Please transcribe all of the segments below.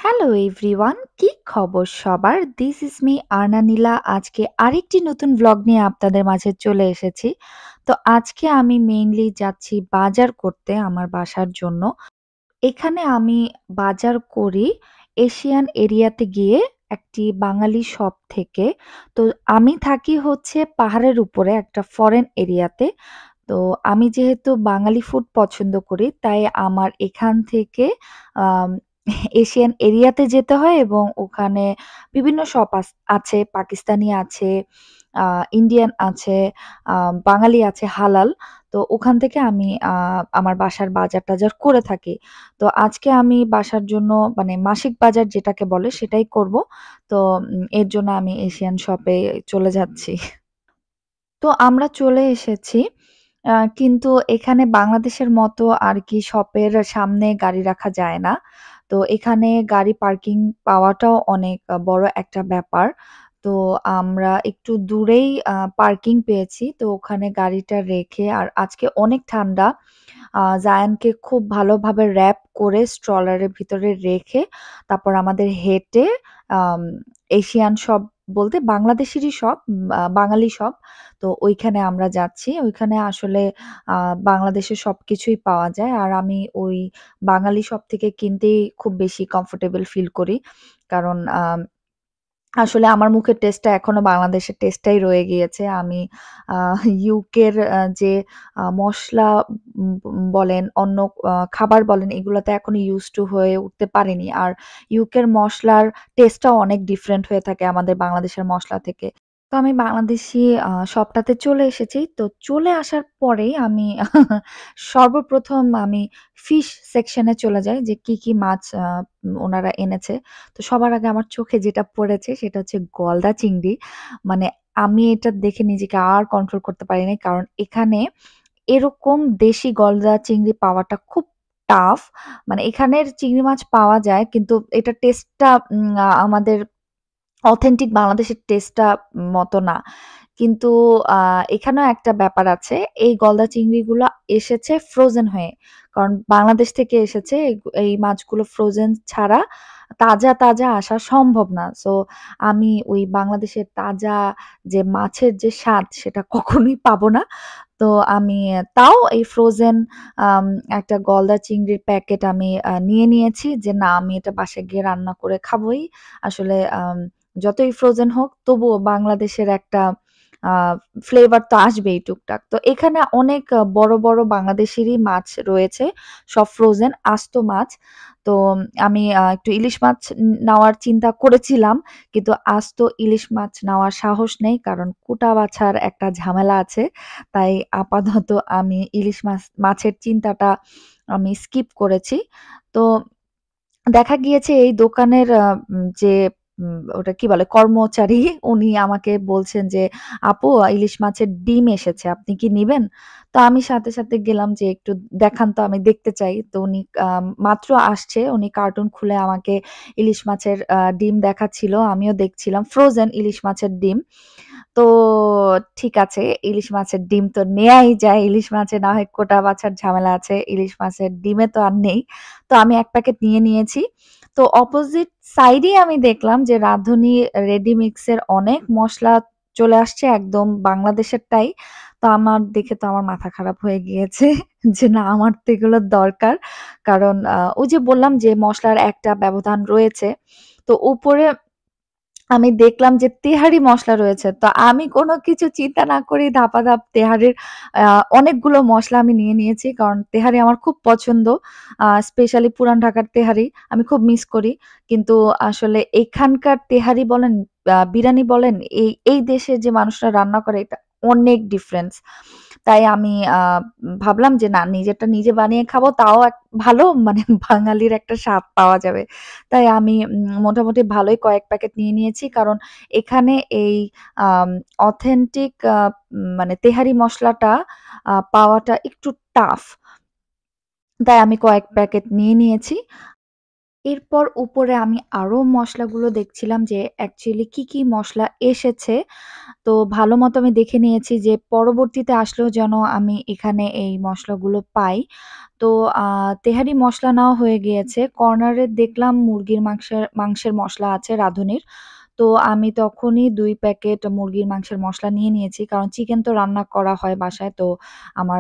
Hello everyone, কি খবর সবার? This is me Arna Nila. আজকে আরেকটি নতুন ভ্লগ নিয়ে আপনাদের মাঝে চলে এসেছি। তো আজকে আমি মেইনলি যাচ্ছি বাজার করতে আমার বাসার জন্য। এখানে আমি বাজার করি এশিয়ান এরিয়াতে গিয়ে একটি বাঙালি শপ থেকে। তো আমি থাকি হচ্ছে পাহাড়ের উপরে একটা ফরেন এরিয়াতে। তো আমি যেহেতু বাঙালি ফুড পছন্দ করি, তাই আমার এখান থেকে আম এশিয়ান এরিয়াতে যেতে হয় এবং ওখানে বিভিন্ন শপ আছে, পাকিস্তানি আছে, আ ইন্ডিয়ান আছে, বাঙালি আছে হালাল। তো ওখান থেকে আমি আমার বাসার বাজার-টাজার করে থাকি। তো আজকে আমি বাসার জন্য মানে মাসিক বাজার যেটাকে বলে সেটাই করব। তো এর জন্য আমি এশিয়ান শপে চলে যাচ্ছি। তো আমরা চলে এসেছি। কিন্তু এখানে বাংলাদেশের মতো আরকি শপের সামনে গাড়ি রাখা যায় না। তো এখানে গাড়ি পার্কিং পাওয়াটাও অনেক বড় একটা ব্যাপার। তো আমরা একটু দূরেই পার্কিং পেয়েছি। তো ওখানে গাড়িটা রেখে আর আজকে অনেক ঠান্ডা। জায়ানকে খুব ভালোভাবে র‍্যাপ করে স্ট্রলারের ভিতরে রেখে তারপর আমাদের হেঁটে আম এশিয়ান শপ বলতে বাংলাদেশেরই শপ, বাঙালি শপ। তো ওইখানে আমরা যাচ্ছি। ওইখানে আসলে আ বাংলাদেশের সবকিছুই পাওয়া যায়। আর আমি ওই বাঙালি শপ থেকে কিনতেই খুব বেশি কমফোর্টেবল ফিল করি। কারণ আসলে আমার মুখের টেস্টটা এখনো বাংলাদেশের টেস্টটাই রয়ে গিয়েছে। আমি আ ইউকের যে মসলা বলেন, অন্য খাবার বলেন, এগুলাতে এখনো used to হয়ে উঠতে পারিনি। আর ইউকের মসলার টেস্টটাও অনেক ডিফারেন্ট হয়ে থাকে আমাদের বাংলাদেশের মসলা থেকে। তো আমি বাংলাদেশী শপটাতে চলে এসেছি। তো চলে আসার পরেই আমি সর্বপ্রথম আমি ফিশ সেকশন এ চলে যাই যে কি মাছ ওনারা এনেছে। তো সবার আগে আমার চোখে যেটা পড়েছে সেটা হচ্ছে গলদা চিংড়ি। মানে আমি এটা দেখে নিজেকে আর কন্ট্রোল করতে পারিনি। কারণ এখানে এরকম দেশি গলদা চিংড়ি পাওয়াটা খুব টাফ। মানে এখানের চিংড়ি মাছ পাওয়া যায় কিন্তু এটার টেস্টটা আমাদের অথেন্টিক বাংলাদেশের টেস্টটা মতো না। কিন্তু আ এখানেও একটা ব্যাপার আছে। এই গলদা চিংড়িগুলা এসেছে ফ্রোজেন হয়ে। কারণ বাংলাদেশ থেকে এসেছে এই মাছগুলো ফ্রোজেন ছাড়া তাজা আসা সম্ভব না। সো আমি ওই বাংলাদেশের তাজা যে মাছের যে স্বাদ সেটা কখনোই পাবো না। তো আমি তাও এই ফ্রোজেন আম একটা গলদা চিংড়ির প্যাকেট আমি নিয়ে নিয়েছি যে না আমি এটা বাসায় গিয়ে রান্না করে খাবোই। আসলে যতই ফ্রোজেন হোক তবুও বাংলাদেশের একটা আ ফ্লেভার তো আসবেই টুকটাক। তো এখানে অনেক বড় বাংলাদেশেরই মাছ রয়েছে। সব ফ্রোজেন আস্ত মাছ। তো আমি একটু ইলিশ মাছ নেওয়ার চিন্তা করেছিলাম। কিন্তু আস্ত ইলিশ মাছ নেওয়ার সাহস নেই। কারণ কুটা বাছার একটা ঝামেলা আছে। তাই আপাতত আমি ইলিশ মাছের চিন্তাটা আমি স্কিপ করেছি। তো দেখা গিয়েছে এই দোকানের যে ওটা কি বলে কর্মচারী উনি আমাকে বলছেন যে, "আপু ইলিশ মাছের ডিম এসেছে। আপনি কি নিবেন?" তো আমি সাথে গেলাম যে, "একটু দেখান তো আমি দেখতে চাই।" তো উনি মাত্র আসছে। উনি কার্টুন খুলে আমাকে ইলিশ মাছের ডিম দেখাচ্ছিল। আমিও দেখছিলাম। ফ্রোজেন ইলিশ মাছের ডিম। তো ঠিক আছে, ইলিশ মাছের ডিম তো নেয়াই যায়। ইলিশ মাছে না হয় কোটা বাছার ঝামেলা আছে। ইলিশ মাছের ডিমে তো আর নেই। তো আমি ১ প্যাকেট নিয়ে নিয়েছি। তো অপোজিট সাইডেই আমি দেখলাম যে রাঁধুনি রেডি মিক্সের অনেক মসলা চলে আসছে একদম বাংলাদেশেরটাই। তো আমার দেখে তো আমার মাথা খারাপ হয়ে গিয়েছে যে না আমার তো এগুলোর দরকার। কারণ ওই যে বললাম যে মসলার একটা ব্যবধান রয়েছে। তো উপরে আমি দেখলাম যে তেহারি মসলা রয়েছে। তো আমি কোন কিছু চিন্তা না করেই ধাপাধাপ তেহারির আ অনেকগুলো মসলা আমি নিয়ে নিয়েছি। কারণ তেহারি আমার খুব পছন্দ। স্পেশালি পুরান ঢাকার তেহারি আমি খুব মিস করি। কিন্তু আসলে এখানকার তেহারি বলেন, বিরানি বলেন, এই দেশের যে মানুষরা রান্না করে এটা অনেক ডিফারেন্স। তাই আমি ভাবলাম যে না নিজেরটা নিজে বানিয়ে খাবো তাও ভালো মানে বাঙালির একটা স্বাদ পাওয়া যাবে। তাই আমি মোটামুটি ভালোই কয়েক প্যাকেট নিয়ে নিয়েছি। কারণ এখানে এই আম অথেন্টিক মানে তেহারি মসলাটা পাওয়াটা একটু টাফ। তাই আমি কয়েক প্যাকেট নিয়ে নিয়েছি। এরপর উপরে আমি আরো মসলাগুলো দেখছিলাম যে অ্যাকচুয়ালি কি মসলা এসেছে। তো ভালোমতো আমি দেখে নিয়েছি যে পরবর্তীতে আসলেও যেন আমি এখানে এই মসলাগুলো পাই। তো তেহারি মসলা নেওয়া হয়ে গিয়েছে। কর্নারে দেখলাম মুরগির মাংসের মসলা আছে রাঁধুনির। তো আমি তখনই ২ প্যাকেট মুরগির মাংসের মসলা নিয়ে নিয়েছি। কারণ চিকেন তো রান্না করা হয় বাসায়। তো আমার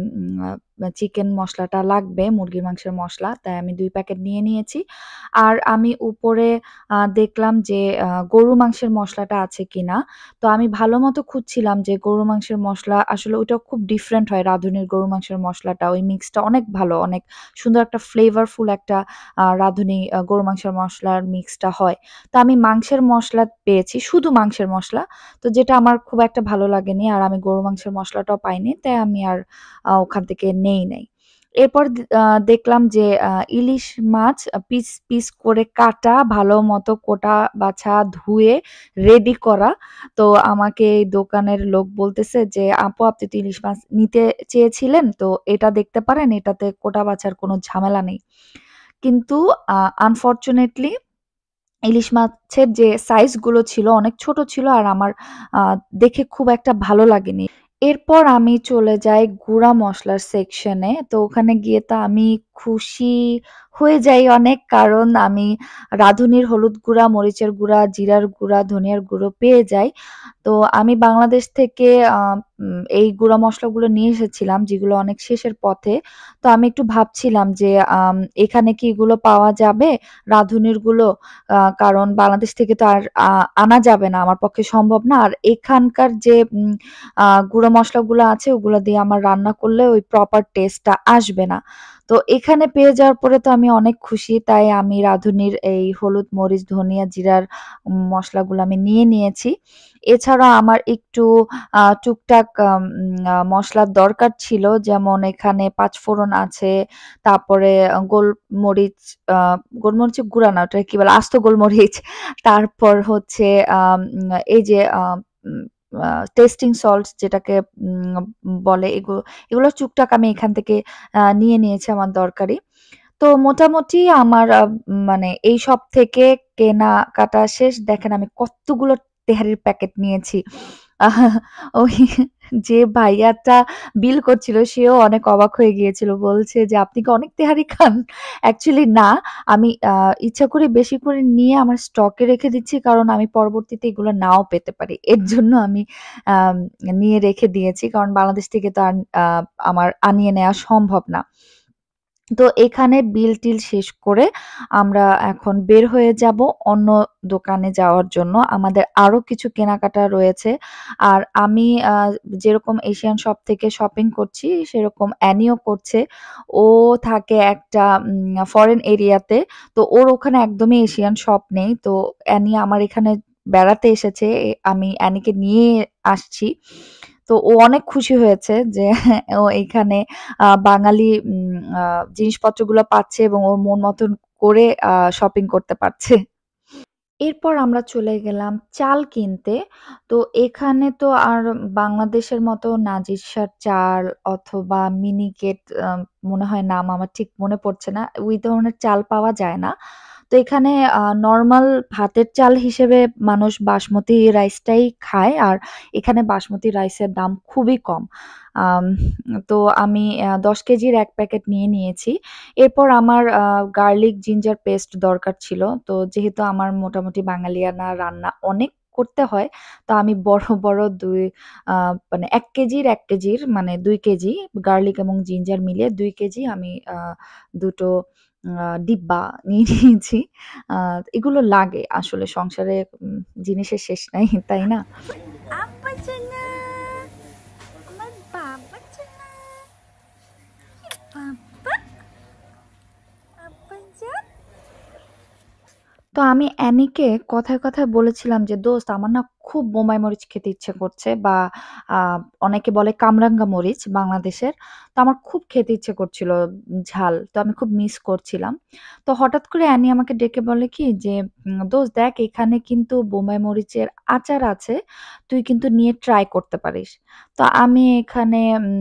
চিকেন মসলাটা লাগবে, মুরগির মাংসের মসলা। তাই আমি ২ প্যাকেট নিয়ে নিয়েছি। আর আমি উপরে দেখলাম যে গরুর মাংসের মসলাটা আছে কিনা। তো আমি ভালোমতো খুঁজছিলাম যে গরুর মাংসের মসলা আসলে ওইটা খুব ডিফারেন্ট হয় রাঁধুনির গরুর মাংসের মসলাটা। ওই মিক্সটা অনেক ভালো। অনেক সুন্দর একটা ফ্লেভারফুল একটা রাঁধুনি গরুর মাংসের মসলার মিক্সটা হয়। তো আমি মাংসের মসলা পেয়েছি, শুধু মাংসের মসলা। তো যেটা আমার খুব একটা ভালো লাগেনি। আর আমি গরুর মাংসের মসলাটাও পাইনি। তাই আমি আর ওখান থেকে নেই নাই। এরপর দেখলাম যে ইলিশ মাছ পিস করে কাটা, ভালোমতো কোটা বাছা ধুয়ে রেডি করা। তো আমাকে এই দোকানের লোক বলতেছে যে, "আপু আপনি তো ইলিশ মাছ নিতে চেয়েছিলেন। তো এটা দেখতে পারেন, এটাতে কোটা বাছার কোনো ঝামেলা নেই।" কিন্তু আনফরচুনেটলি ইলিশ মাছের যে সাইজ গুলো ছিল অনেক ছোট ছিল আর আমার আ দেখে খুব একটা ভালো লাগেনি। এরপর আমি চলে যাই গুঁড়া মসলার সেকশনে। তো ওখানে গিয়ে তো আমি খুশি হয়ে যাই অনেক। কারণ আমি রাঁধুনির হলুদ গুঁড়া, মরিচের গুঁড়া, জিরার গুঁড়া, ধনিয়ার গুঁড়ো পেয়ে যাই। তো আমি বাংলাদেশ থেকে আ এই গুঁড়া মসলাগুলো নিয়ে এসেছিলাম যেগুলো অনেক শেষের পথে। তো আমি একটু ভাবছিলাম যে এখানে কি এগুলো পাওয়া যাবে? রাঁধুনির গুলো? কারণ বাংলাদেশ থেকে তো আর আনা যাবে না। আমার পক্ষে সম্ভব না। আর এখানকার যে গুঁড়ো মসলাগুলো আছে ওগুলো দিয়ে আমার রান্না করলে ওই প্রপার টেস্টটা আসবে না। তো এখানে পেয়ে যাওয়ার পরে তো আমি অনেক খুশি। তাই আমি রাঁধুনির এই হলুদ, মরিচ, ধনিয়া, জিরার মসলাগুলো আমি নিয়ে নিয়েছি। এছাড়াও আমার একটু টুকটাক মসলার দরকার ছিল। যেমন এখানে পাঁচফোড়ন আছে, তারপরে গোলমরিচ আ গোলমরিচের গুঁড়া না, ওটাকে কি বলে? আস্ত গোলমরিচ। তারপর হচ্ছে এই যে উম আ টেস্টিং সল্ট যেটাকে বলে এগুলো টুকটাক আমি এখান থেকে নিয়ে নিয়েছি আমার দরকারি। তো মোটামুটি আমার মানে এই সব থেকে কেনাকাটা শেষ। দেখেন আমি কতগুলো তেহারির প্যাকেট নিয়েছি। আহ ওই যে ভাইয়াটা বিল করছিল সেও অনেক অবাক হয়ে গিয়েছিল। বলছে যে, "আপনি কি অনেক তেহারি খান?" অ্যাকচুয়ালি না। আমি ইচ্ছা করে বেশি করে নিয়ে আমার স্টকে রেখে দিচ্ছি। কারণ আমি পরবর্তীতে এগুলো নাও পেতে পারি। এর জন্য আমি আম নিয়ে রেখে দিয়েছি। কারণ বাংলাদেশ থেকে তো আর আমার আনিয়ে নেয়া সম্ভব না। তো এখানে বিল-টিল শেষ করে আমরা এখন বের হয়ে যাব অন্য দোকানে যাওয়ার জন্য। আমাদের আরো কিছু কেনাকাটা রয়েছে। আর আমি যেরকম এশিয়ান শপ থেকে শপিং করছি, সেরকম অ্যানিও করছে। ও থাকে একটা ফরেন এরিয়াতে। তো ওর ওখানে একদমই এশিয়ান শপ নেই। তো অ্যানি আমার এখানে বেড়াতে এসেছে। আমি অ্যানিকে নিয়ে আসছি। তো ও অনেক খুশি হয়েছে যে ও এইখানে বাঙালি জিনিসপত্রগুলো পাচ্ছে এবং ওর মন মতন করে শপিং করতে পারছে। এরপর আমরা চলে গেলাম চাল কিনতে। তো এখানে তো আর বাংলাদেশের মতো নাজিরশার চাল অথবা মিনিকেট মনে হয় নাম আমার ঠিক মনে পড়ছে না। ওই ধরনের চাল পাওয়া যায় না। তো এখানে নরমাল ভাতের চাল হিসেবে মানুষ বাসমতি রাইসটাই খায়। আর এখানে বাসমতি রাইসের দাম খুবই কম। আম তো আমি ১০ কেজির ১ প্যাকেট নিয়ে নিয়েছি। এরপর আমার গার্লিক জিঞ্জার পেস্ট দরকার ছিল। তো যেহেতু আমার মোটামুটি বাঙালিয়ানা রান্না অনেক করতে হয়। তো আমি বড় ২ আ মানে ১ কেজির ১ কেজির মানে ২ কেজি গার্লিক এবং জিঞ্জার মিলিয়ে ২ কেজি আমি দুটো ডিব্বা নিয়ে নিয়েছি। আ এগুলো লাগে আসলে সংসারে জিনিসের শেষ নাই, তাই না? Apa cenah? আমার বাবা cenah. Papa, apa তো আমি অ্যানিকে কথায় বলেছিলাম যে, "দোস্ত আমার না খুব বোম্বাই মরিচ খেতে ইচ্ছে করছে বা আ অনেকে বলে কামরাঙ্গা মরিচ বাংলাদেশের। তো আমার খুব খেতে ইচ্ছে করছিল ঝাল। তো আমি খুব মিস করছিলাম। তো হঠাৎ করে অ্যানি আমাকে ডেকে বলে কি যে, "দোস্ত দেখ এখানে কিন্তু বোম্বাই মরিচের আচার আছে। তুই কিন্তু নিয়ে ট্রাই করতে পারিস।" তো আমি এখানে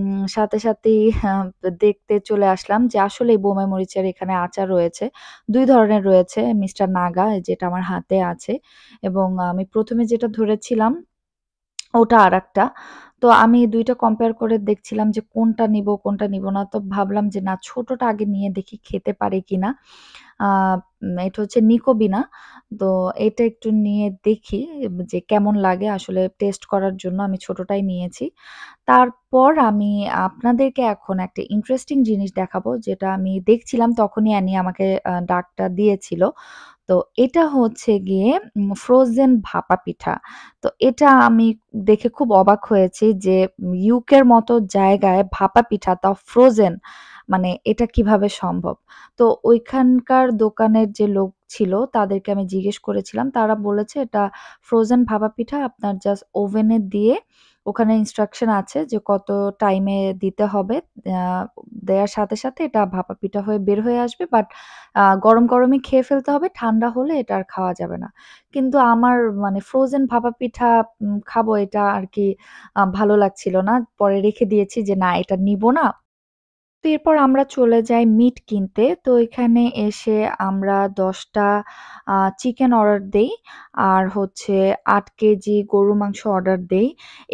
সাথেই দেখতে চলে আসলাম যে আসলেই বোম্বাই মরিচের এখানে আচার রয়েছে। ২ ধরনের রয়েছে মিস্টার নাগা যেটা আমার হাতে আছে এবং আমি ১ম এ যেটা ধরেছিলাম ওটা আরেকটা। তো আমি ২ টা কম্পেয়ার করে দেখছিলাম যে কোনটা নিবো না। তো ভাবলাম যে না ছোটটা আগে নিয়ে দেখি খেতে পারি কিনা। আ এটা হচ্ছে নিকোবিনা। তো এটা একটু নিয়ে দেখি যে কেমন লাগে আসলে টেস্ট করার জন্য আমি ছোটটাই নিয়েছি। তারপর আমি আপনাদেরকে এখন একটা ইন্টারেস্টিং জিনিস দেখাবো যেটা আমি দেখছিলাম তখনই অ্যানি আমাকে ডাকটা দিয়েছিল। তো এটা হচ্ছে গিয়ে ফ্রোজেন ভাপা পিঠা। তো এটা আমি দেখে খুব অবাক হয়েছি যে ইউকের মতো জায়গায় ভাপা পিঠা তাও ফ্রোজেন মানে এটা কিভাবে সম্ভব? তো ওইখানকার দোকানের যে লোক ছিল তাদেরকে আমি জিজ্ঞেস করেছিলাম। তারা বলেছে এটা ফ্রোজেন ভাপা পিঠা আপনার জাস্ট ওভেনে দিয়ে ওখানে ইনস্ট্রাকশন আছে যে কত টাইমে দিতে হবে। আ দেয়ার সাথে এটা ভাপা পিঠা হয়ে বের হয়ে আসবে। বাট গরমই খেয়ে ফেলতে হবে। ঠান্ডা হলে এটা আর খাওয়া যাবে না। কিন্তু আমার মানে ফ্রোজেন ভাপা পিঠা খাবো এটা আরকি ভালো লাগছিল না। পরে রেখে দিয়েছি যে না এটা নিবো না। তো এরপর আমরা চলে যাই মিট কিনতে। তো এখানে এসে আমরা ১০ টা চিকেন অর্ডার দেই। আর হচ্ছে ৮ কেজি গরুর মাংস অর্ডার দেই।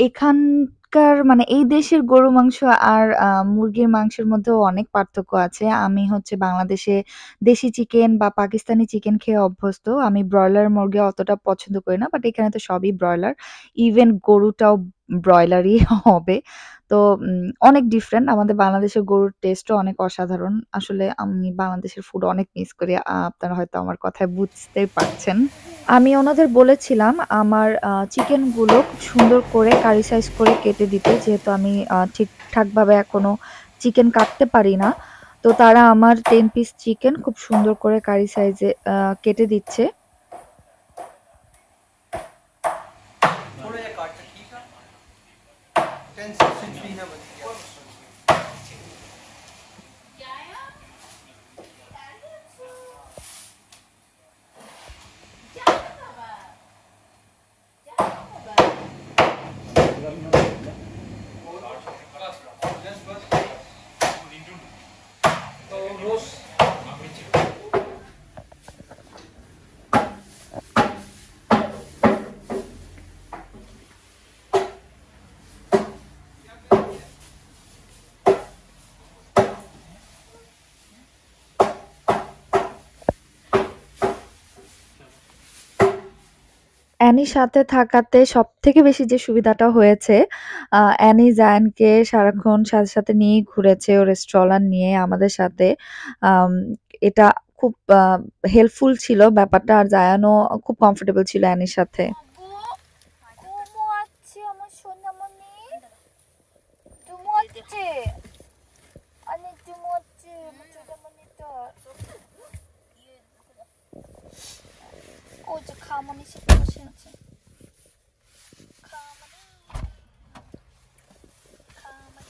এখানকার মানে এই দেশের গরুর মাংস আর মুরগির মাংসের মধ্যেও অনেক পার্থক্য আছে। আমি হচ্ছে বাংলাদেশে দেশি চিকেন বা পাকিস্তানি চিকেন খেয়ে অভ্যস্ত। আমি ব্রয়লার মুরগি অতটা পছন্দ করি না। বাট এখানে তো সবই ব্রয়লার। ইভেন গরুটাও ব্রয়লারই হবে। তো অনেক ডিফারেন্ট। আমাদের বাংলাদেশের গরুর টেস্টও অনেক অসাধারণ। আসলে আমি বাংলাদেশের ফুড অনেক মিস করি। আপনারা হয়তো আমার কথায় বুঝতেই পারছেন। আমি ওনাদের বলেছিলাম আমার চিকেনগুলো খুব সুন্দর করে কারি সাইজ করে কেটে দিতে। যেহেতু আমি ঠিকঠাকভাবে এখনো চিকেন কাটতে পারি না। তো তারা আমার ১০ পিস চিকেন খুব সুন্দর করে কারি সাইজে কেটে দিচ্ছে। थोड़ा या काट ठीक है 1063 है बच गया जस्ट बस तो रोस्ट অ্যানির সাথে থাকাতে সবথেকে বেশি যে সুবিধাটা হয়েছে, অ্যানি জায়ানকে সারাক্ষণ সাথে নিয়েই ঘুরেছে ওর স্ট্রলার নিয়ে আমাদের সাথে। আম এটা খুব হেল্পফুল ছিল ব্যাপারটা। আর জায়ানও খুব কমফোর্টেবল ছিল অ্যানির সাথে। 고모아치 어머 소나머니 두모아치 아니 두모아치 소나머니도 오지 가만히 싶으시지 가만히 가만히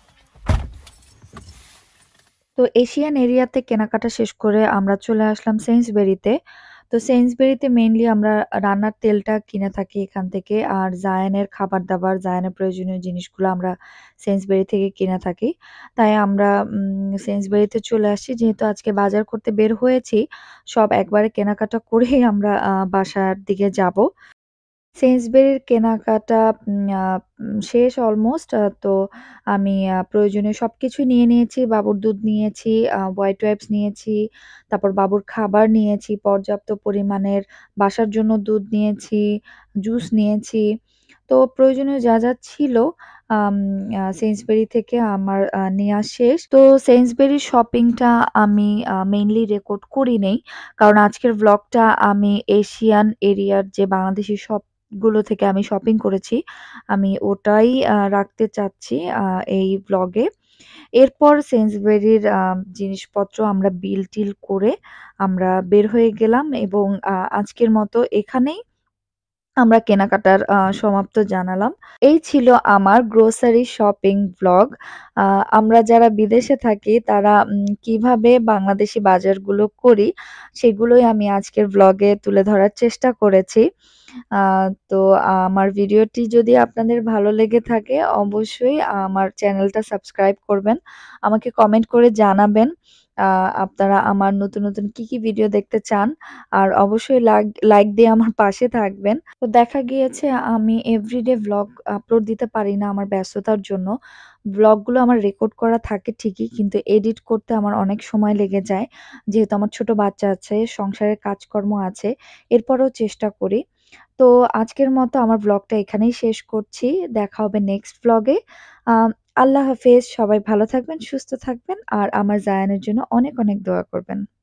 তো এশিয়ান এরিয়াতে কেনাকাটা শেষ করে আমরা চলে আসলাম সেইন্সবেরিতে। তো সেইন্সবেরিতে মেইনলি আমরা রান্নার তেলটা কিনে থাকি এখান থেকে। আর জায়ানের খাবার-দাবার, জায়ানের প্রয়োজনীয় জিনিসগুলো আমরা সেইন্সবেরি থেকে কিনে থাকি। তাই আমরা সেইন্সবেরিতে চলে আসছি। যেহেতু আজকে বাজার করতে বের হয়েছি, সব একবারে কেনাকাটা করেই আমরা বাসার দিকে যাবো। সেইন্সবেরির কেনাকাটা শেষ অলমোস্ট। তো আমি প্রয়োজনীয় সবকিছুই নিয়ে নিয়েছি। বাবুর দুধ নিয়েছি, হোয়াইট ওয়াইপস নিয়েছি, তারপর বাবুর খাবার নিয়েছি পর্যাপ্ত পরিমাণের, বাসার জন্য দুধ নিয়েছি, জুস নিয়েছি। তো প্রয়োজনীয় যা ছিল আম সেইন্সবেরি থেকে আমার নেয়া শেষ। তো সেইন্সবেরির শপিংটা আমি মেইনলি রেকর্ড করি নাই। কারণ আজকের ভ্লগটা আমি এশিয়ান এরিয়ার যে বাংলাদেশি শপগুলো থেকে আমি শপিং করেছি, আমি ওটাই রাখতে চাচ্ছি এই ভ্লগে। এরপর সেইন্সবেরির জিনিসপত্র আমরা বিল-টিল করে আমরা বের হয়ে গেলাম এবং আজকের মতো এখানেই আমরা কেনাকাটার সমাপ্ত জানালাম। এই ছিল আমার গ্রোসারি শপিং ভ্লগ। আ আমরা যারা বিদেশে থাকি তারা কিভাবে বাংলাদেশি বাজারগুলো করি সেগুলোই আমি আজকের ভ্লগে তুলে ধরার চেষ্টা করেছি। আ তো আমার ভিডিওটি যদি আপনাদের ভালো লেগে থাকে অবশ্যই আমার চ্যানেলটা সাবস্ক্রাইব করবেন। আমাকে কমেন্ট করে জানাবেন আ আপনারা আমার নতুন কি ভিডিও দেখতে চান। আর অবশ্যই লাইক দিয়ে আমার পাশে থাকবেন। তো দেখা গিয়েছে আমি এভরিডে ভ্লগ আপলোড দিতে পারি না আমার ব্যস্ততার জন্য। ভ্লগগুলো আমার রেকর্ড করা থাকে ঠিকই কিন্তু এডিট করতে আমার অনেক সময় লেগে যায়। যেহেতু আমার ছোট বাচ্চা আছে, সংসারের কাজকর্ম আছে। এরপরেও চেষ্টা করি। তো আজকের মতো আমার ভ্লগটা এখানেই শেষ করছি। দেখা হবে নেক্সট ভ্লগে। আম আল্লাহ হাফেজ। সবাই ভালো থাকবেন, সুস্থ থাকবেন আর আমার জায়ানের জন্য অনেক দোয়া করবেন।